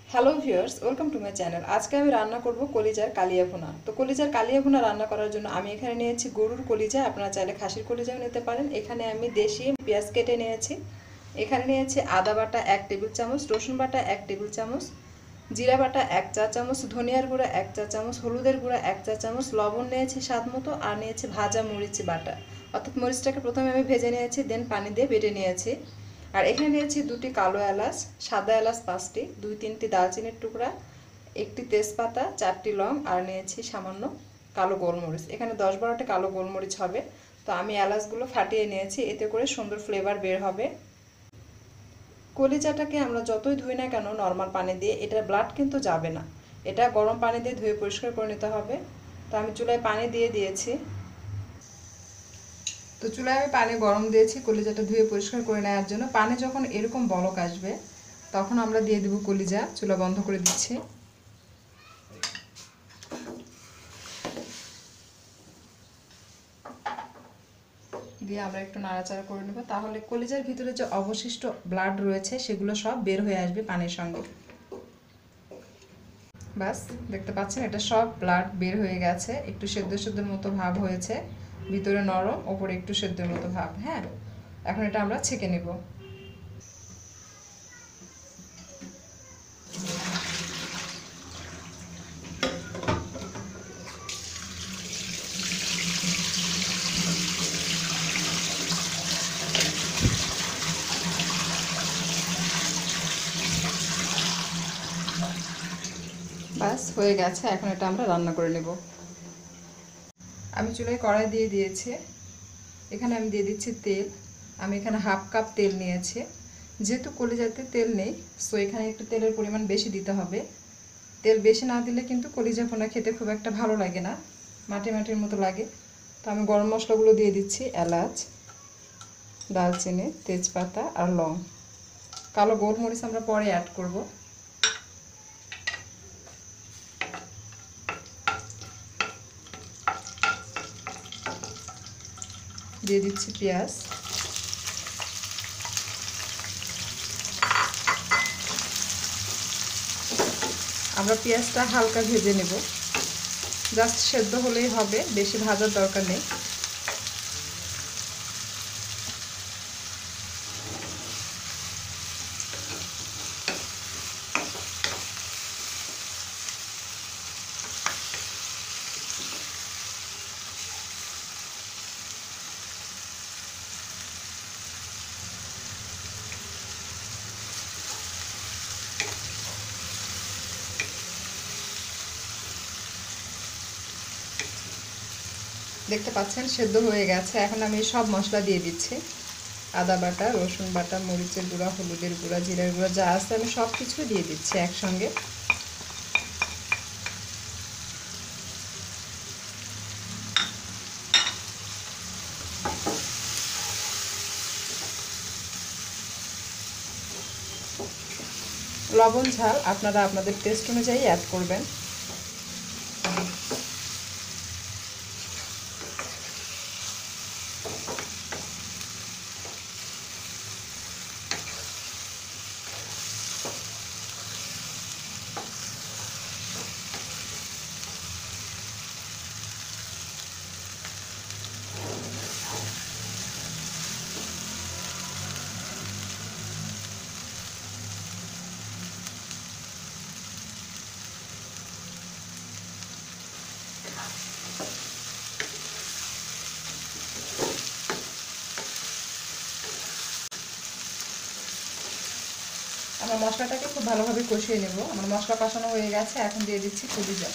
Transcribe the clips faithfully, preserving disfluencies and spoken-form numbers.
Hello viewers, welcome to my channel. আজকে আমি রান্না করব কলিজার কালিয়া ভুনা। তো কলিজার কালিয়া ভুনা রান্না করার জন্য আমি এখানে নিয়েছি গরুর কলিজা, আপনারা চাইলে খাসির কলিজাও নিতে পারেন। এখানে আমি দেশি পেঁয়াজ কেটে নিয়েছি। এখানে নিয়েছি আদা বাটা এক টেবিল চামচ, রসুন বাটা এক টেবিল চামচ, জিরা বাটা এক চা চামচ, ধনিয়ার গুঁড়া এক চা চামচ, হলুদের গুঁড়া এক চা চামচ, লবণ নিয়েছি স্বাদ মতো, আর নিয়েছি ভাজা মরিচ বাটা। অর্থাৎ মরিচটাকে প্রথমে আমি ভেজে নিয়েছি, দেন পানি দিয়ে বেটে নিয়েছি। আর এখানে নিয়েছি দুটি কালো এলাচ, সাদা এলাচ পাঁচটি, দুই তিনটি দারচিনির টুকরা, একটি তেজপাতা, চারটি লং, আর নিয়েছি সামান্য কালো গোলমরিচ। এখানে দশ বারোটি কালো গোলমরিচ হবে। তো আমি এলাচগুলো ফাটিয়ে নিয়েছি, এতে করে সুন্দর ফ্লেভার বের হবে। কলিজাটাকে আমরা যতই ধুই না কেন নর্মাল পানি দিয়ে, এটার ব্লাড কিন্তু যাবে না। এটা গরম পানি দিয়ে ধুয়ে পরিষ্কার করে নিতে হবে। তো আমি চুলায় পানি দিয়ে দিয়েছি। তো চুলায় আমি পানি গরম দিয়েছি কলিজাটা ধুয়ে পরিষ্কার করে নেওয়ার জন্য। পানি যখন এরকম বলক আসবে তখন আমরা দিয়ে দেব কলিজা। চুলা বন্ধ করে দিচ্ছি। দিয়ে আমরা একটু নাড়াচাড়া করে নেব, তাহলে কলিজার ভিতরে যে অবশিষ্ট ব্লাড রয়েছে সেগুলো সব বের হয়ে আসবে পানির সঙ্গে। বাস, দেখতে পাচ্ছেন এটা সব ব্লাড বের হয়ে গেছে। একটু সেদ্ধ সেদ্ধর মতো ভাব হয়েছে, ভিতরে নরম, ওপরে একটু সেদ্ধর মতো ভাব। হ্যাঁ, এখন এটা আমরা ছেঁকে নেব। বাস হয়ে গেছে, এখন এটা আমরা রান্না করে নেব। আমি চুলায় কড়াই দিয়ে দিয়েছি। এখানে আমি দিয়ে দিচ্ছি তেল। আমি এখানে হাফ কাপ তেল নিয়েছি। যেহেতু কলিজাতে তেল নেই, সো এখানে একটু তেলের পরিমাণ বেশি দিতে হবে। তেল বেশি না দিলে কিন্তু কলিজা ভুনা খেতে খুব একটা ভালো লাগে না, মাটি মাটির মতো লাগে। তো আমি গরম মশলাগুলো দিয়ে দিচ্ছি, এলাচ, দারচিনি, তেজপাতা আর লং। কালো গোলমরিচ আমরা পরে অ্যাড করব। দিয়ে দিচ্ছি পেঁয়াজ। আমরা পেঁয়াজটা হালকা ভেজে নেব, জাস্ট সেদ্ধ হলেই হবে, বেশি ভাজার দরকার নেই। দেখতে পাচ্ছেন সেদ্ধ হয়ে গেছে। এখন আমি সব মশলা দিয়ে দিচ্ছি, আদা বাটা, রসুন বাটা, মরিচের গুঁড়া, হলুদের গুঁড়া, জিরার গুঁড়া, যা আছে আমি সব কিছু দিয়ে দিচ্ছি একসঙ্গে। লবণ ঝাল আপনারা আপনাদের টেস্ট অনুযায়ী অ্যাড করবেন। আমরা মশলাটাকে খুব ভালোভাবে কষিয়ে নেব। আমার মশলা কষানো হয়ে গেছে, এখন দিয়ে দিচ্ছি কলিজা।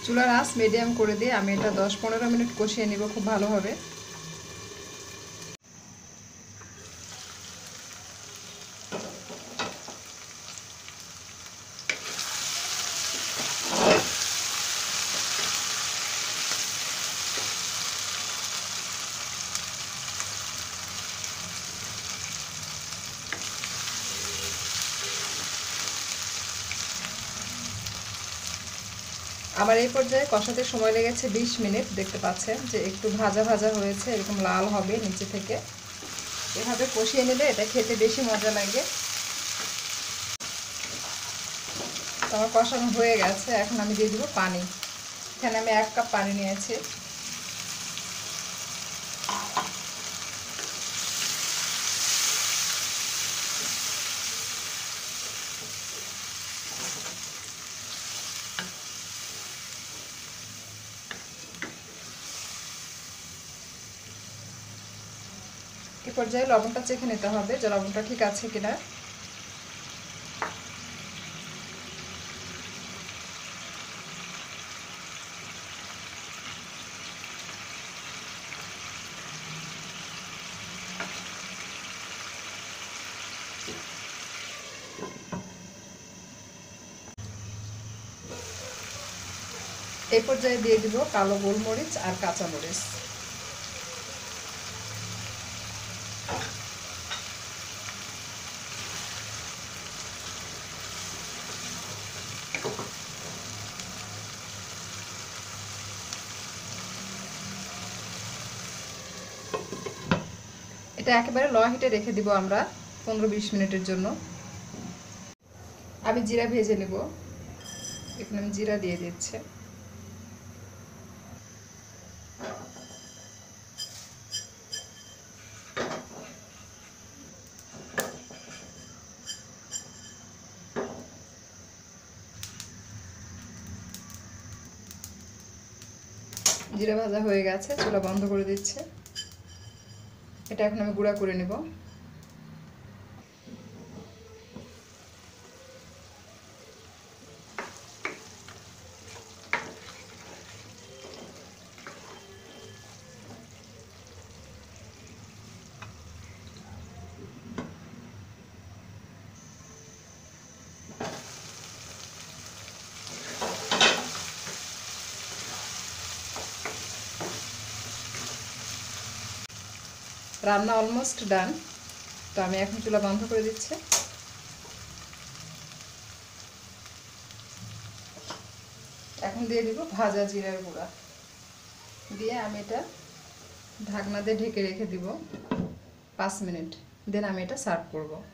চুলার আঁচ মিডিয়াম করে দিয়ে আমি এটা দশ পনেরো মিনিট কষিয়ে নিব খুব ভালোভাবে। আমার এই পর্যায়ে কষাতে সময় লেগেছে বিশ মিনিট। দেখতে পাচ্ছেন যে একটু ভাজা ভাজা হয়েছে, এরকম লাল হবে নিচে থেকে। এভাবে কষিয়ে নিলে এটা খেতে বেশি মজা লাগে। আমার কষানো হয়ে গেছে, এখন আমি দিয়ে দিব পানি। এখানে আমি এক কাপ পানি নিয়েছি। এই পর্যায়ে লবণটা চেখে নিতে হবে যে লবণটা ঠিক আছে কিনা। এই পর্যায়ে দিয়ে দিব কালো গোলমরিচ আর কাঁচামরিচ। এটা একেবারে লো হিটে রেখে দিব আমরা পনেরো বিশ মিনিটের জন্য। আমি জিরা ভেজে নেব। এখানে আমি জিরা দিয়ে দিচ্ছি। জিরা ভাজা হয়ে গেছে, চুলা বন্ধ করে দিচ্ছে। এটা এখন আমি গুঁড়া করে নেব। রান্না অলমোস্ট ডান। তো আমি এখন চুলা বন্ধ করে দিচ্ছি। এখন দিয়ে দিব ভাজা জিরার গুঁড়া, দিয়ে আমি এটা ঢাকনা দিয়ে ঢেকে রেখে দিব পাঁচ মিনিট। দেন আমি এটা সার্ভ করব।